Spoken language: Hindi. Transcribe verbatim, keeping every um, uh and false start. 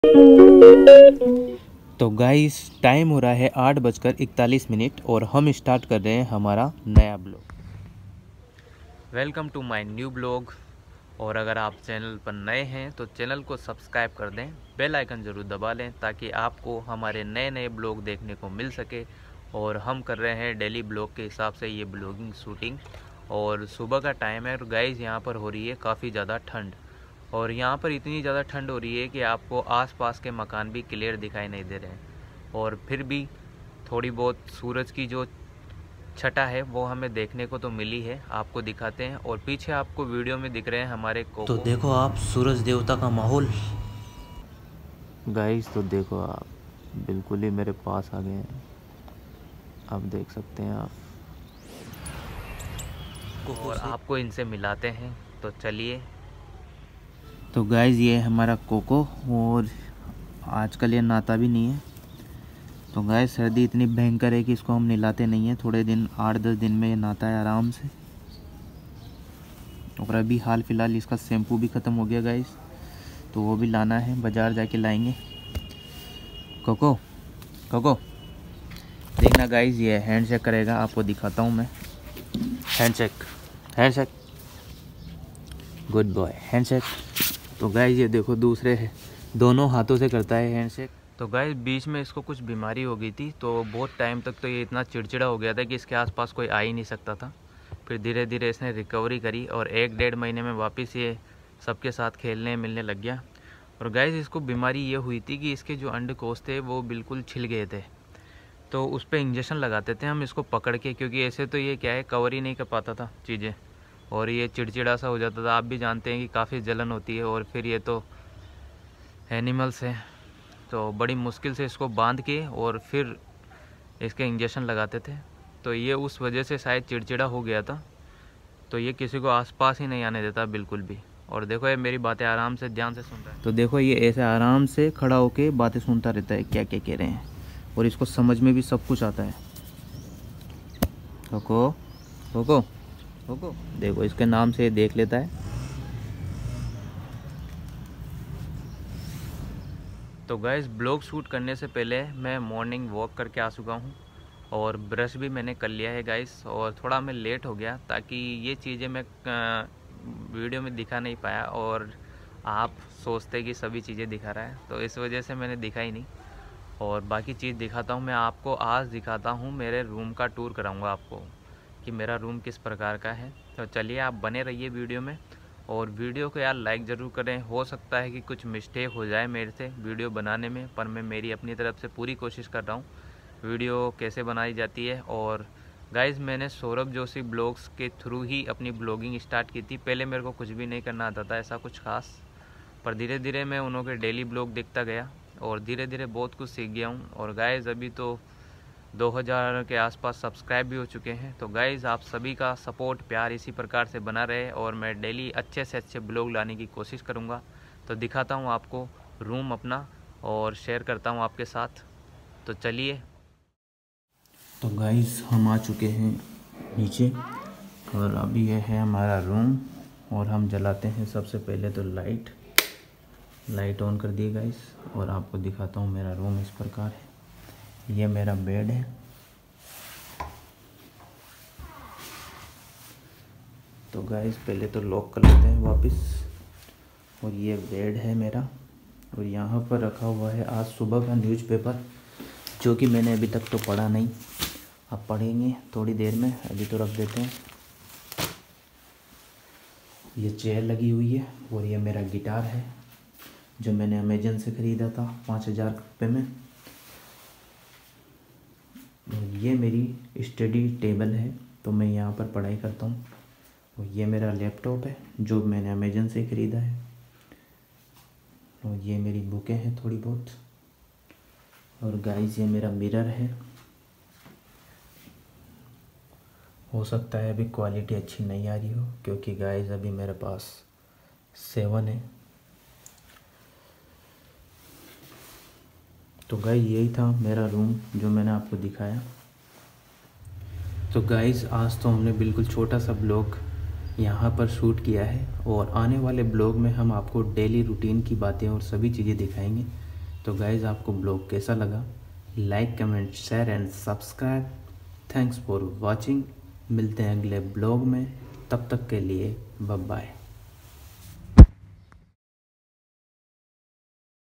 तो गाइस टाइम हो रहा है आठ बजकर इकतालीस मिनट और हम स्टार्ट कर रहे हैं हमारा नया blog. Welcome to my new blog. और अगर आप चैनल पर नए हैं तो चैनल को सब्सक्राइब कर दें, बेल आइकन ज़रूर दबा लें ताकि आपको हमारे नए नए ब्लॉग देखने को मिल सके। और हम कर रहे हैं डेली ब्लॉग के हिसाब से ये ब्लॉगिंग शूटिंग। और सुबह का टाइम है और गाइस यहाँ पर हो रही है काफ़ी ज़्यादा ठंड। और यहाँ पर इतनी ज़्यादा ठंड हो रही है कि आपको आसपास के मकान भी क्लियर दिखाई नहीं दे रहे हैं। और फिर भी थोड़ी बहुत सूरज की जो छटा है वो हमें देखने को तो मिली है, आपको दिखाते हैं। और पीछे आपको वीडियो में दिख रहे हैं हमारे कोको। तो देखो आप सूरज देवता का माहौल गाइस, तो देखो आप बिल्कुल ही मेरे पास आ गए हैं, आप देख सकते हैं आप। और आपको इनसे मिलाते हैं, तो चलिए। तो गाइस ये है हमारा कोको और आजकल ये नहाता भी नहीं है। तो गाइस सर्दी इतनी भयंकर है कि इसको हम नहलाते नहीं हैं, थोड़े दिन आठ दस दिन में ये नहाता है आराम से। और अभी हाल फिलहाल इसका शैम्पू भी ख़त्म हो गया गाइस, तो वो भी लाना है, बाज़ार जाके लाएंगे। कोको कोको देखना गाइस, ये हैंड शेक करेगा, आपको दिखाता हूँ मैं। Hand shake hand shake good boy, hand shake. तो गाइस ये देखो दूसरे है, दोनों हाथों से करता है हैंड शेक। तो गाइस बीच में इसको कुछ बीमारी हो गई थी, तो बहुत टाइम तक तो ये इतना चिड़चिड़ा हो गया था कि इसके आसपास कोई आ ही नहीं सकता था। फिर धीरे धीरे इसने रिकवरी करी और एक डेढ़ महीने में वापस ये सबके साथ खेलने मिलने लग गया। और गाइस इसको बीमारी ये हुई थी कि इसके जो अंडकोश थे वो बिल्कुल छिल गए थे, तो उस पर इंजेक्शन लगाते थे हम इसको पकड़ के, क्योंकि ऐसे तो ये क्या है कवर ही नहीं कर पाता था चीज़ें, और ये चिड़चिड़ा सा हो जाता था। आप भी जानते हैं कि काफ़ी जलन होती है, और फिर ये तो एनिमल्स है, तो बड़ी मुश्किल से इसको बांध के और फिर इसके इंजेक्शन लगाते थे। तो ये उस वजह से शायद चिड़चिड़ा हो गया था, तो ये किसी को आसपास ही नहीं आने देता बिल्कुल भी। और देखो ये मेरी बातें आराम से ध्यान से सुन रहा है, तो देखो ये ऐसे आराम से खड़ा होके बातें सुनता रहता है क्या क्या कह रहे हैं, और इसको समझ में भी सब कुछ आता है। कोको कोको कोको देखो इसके नाम से देख लेता है। तो गाइस ब्लॉग शूट करने से पहले मैं मॉर्निंग वॉक करके आ चुका हूँ और ब्रश भी मैंने कर लिया है गाइस। और थोड़ा मैं लेट हो गया ताकि ये चीज़ें मैं वीडियो में दिखा नहीं पाया, और आप सोचते कि सभी चीज़ें दिखा रहा है, तो इस वजह से मैंने दिखा ही नहीं। और बाकी चीज़ दिखाता हूँ मैं आपको, आज दिखाता हूँ मेरे रूम का टूर कराऊँगा आपको कि मेरा रूम किस प्रकार का है। तो चलिए आप बने रहिए वीडियो में, और वीडियो को यार लाइक ज़रूर करें। हो सकता है कि कुछ मिस्टेक हो जाए मेरे से वीडियो बनाने में, पर मैं मेरी अपनी तरफ से पूरी कोशिश कर रहा हूँ वीडियो कैसे बनाई जाती है। और गाइज़ मैंने सौरभ जोशी ब्लॉग्स के थ्रू ही अपनी ब्लॉगिंग स्टार्ट की थी। पहले मेरे को कुछ भी नहीं करना आता था ऐसा कुछ खास, पर धीरे धीरे मैं उन्हों के डेली ब्लॉग देखता गया और धीरे धीरे बहुत कुछ सीख गया हूँ। और गाइज़ अभी तो दो हज़ार के आसपास सब्सक्राइब भी हो चुके हैं। तो गाइज़ आप सभी का सपोर्ट प्यार इसी प्रकार से बना रहे, और मैं डेली अच्छे से अच्छे ब्लॉग लाने की कोशिश करूँगा। तो दिखाता हूँ आपको रूम अपना और शेयर करता हूँ आपके साथ, तो चलिए। तो गाइज़ हम आ चुके हैं नीचे, और अभी यह है हमारा रूम। और हम जलाते हैं सबसे पहले तो लाइट लाइट ऑन कर दिए गाइज़, और आपको दिखाता हूँ मेरा रूम इस प्रकार है। ये मेरा बेड है, तो गाइस पहले तो लॉक कर लेते हैं वापस। और ये बेड है मेरा, और यहाँ पर रखा हुआ है आज सुबह का न्यूज़पेपर, जो कि मैंने अभी तक तो पढ़ा नहीं, अब पढ़ेंगे थोड़ी देर में, अभी तो रख देते हैं। ये चेयर लगी हुई है, और ये मेरा गिटार है जो मैंने अमेजन से ख़रीदा था पाँच हज़ार रुपये में। ये मेरी स्टडी टेबल है, तो मैं यहाँ पर पढ़ाई करता हूँ। और ये मेरा लैपटॉप है जो मैंने अमेजन से ख़रीदा है। और ये मेरी बुकें हैं थोड़ी बहुत। और गाइस ये मेरा मिरर है, हो सकता है अभी क्वालिटी अच्छी नहीं आ रही हो, क्योंकि गाइस अभी मेरे पास सेवन है। तो गाइस यही था मेरा रूम जो मैंने आपको दिखाया। तो गाइस आज तो हमने बिल्कुल छोटा सा ब्लॉग यहाँ पर शूट किया है, और आने वाले ब्लॉग में हम आपको डेली रूटीन की बातें और सभी चीज़ें दिखाएंगे तो गाइज़ आपको ब्लॉग कैसा लगा, like comment share and subscribe. Thanks for watching. मिलते हैं अगले ब्लॉग में, तब तक के लिए बाय बाय।